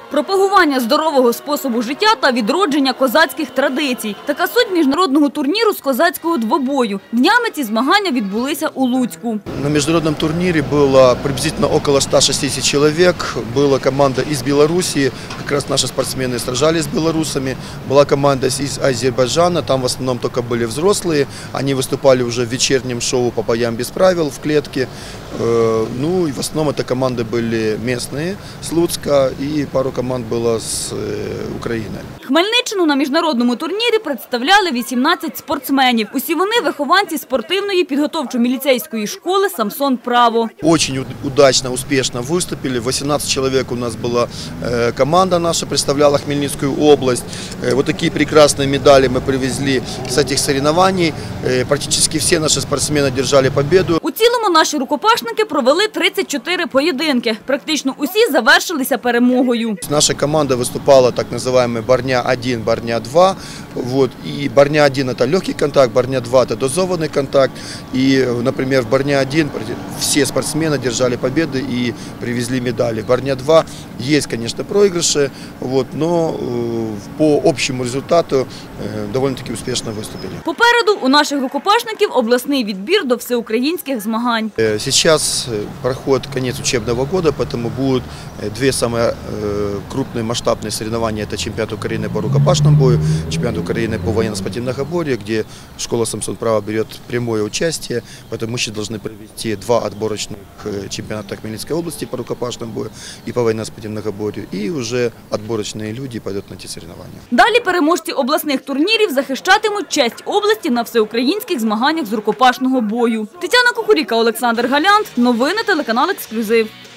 Пропагування здорового способу життя та відродження козацьких традицій. Така суть міжнародного турніру з козацького двобою. Днями ці змагання відбулися у Луцьку. На международном турнире было приблизительно около 160 человек. Была команда из Белоруссии, как раз наши спортсмены сражались с белорусами. Была команда из Азербайджана, там в основном только были взрослые. Они выступали уже в вечернем шоу по боям без правил в клетке. Ну и в основном это команды были местные с Луцка и пару команд было з України. Хмельниччину на міжнародному турнірі представляли 18 спортсменів. Усі вони вихованці спортивної підготовчо-міліцейської школи «Самсон-Право». Очень удачно, успешно выступили. 18 человек у нас была команда наша, представляла Хмельницкую область. Вот такие прекрасные медали мы привезли с этих соревнований. Практически все наши спортсмены держали победу. У цілому наші рукопашники провели 34 поєдинки. Практично усі завершилися перемогою. Наша команда выступала так называемый Барня-1, Барня-2. Вот. И Барня-1 это легкий контакт, Барня-2 это дозованный контакт. И, например, в Барня-1 все спортсмены держали победы и привезли медали. В Барня-2 есть, конечно, проигрыши, вот, но по общему результату довольно-таки успешно выступили. Попереду у наших рукопашників обласний відбір до всеукраїнських змагань. Сейчас проходит конец учебного года, поэтому будут две самые крупные масштабные соревнования. Это чемпионат Украины по рукопашному бою, чемпионат Украины по военно-спортивному многоборью, где школа «Самсон-Право» берет прямое участие. Поэтому мы сейчас должны провести два отборочных чемпионата Хмельницкой области по рукопашному бою и по военно-спортивному многоборью. И уже отборочные люди пойдут на эти соревнования. Далі переможці обласних турнірів захищатимуть честь області на всеукраїнських змаганнях з рукопашного бою. Тетяна Кукуріка, Олександр Галянт. Новини телеканал «Ексклюзив».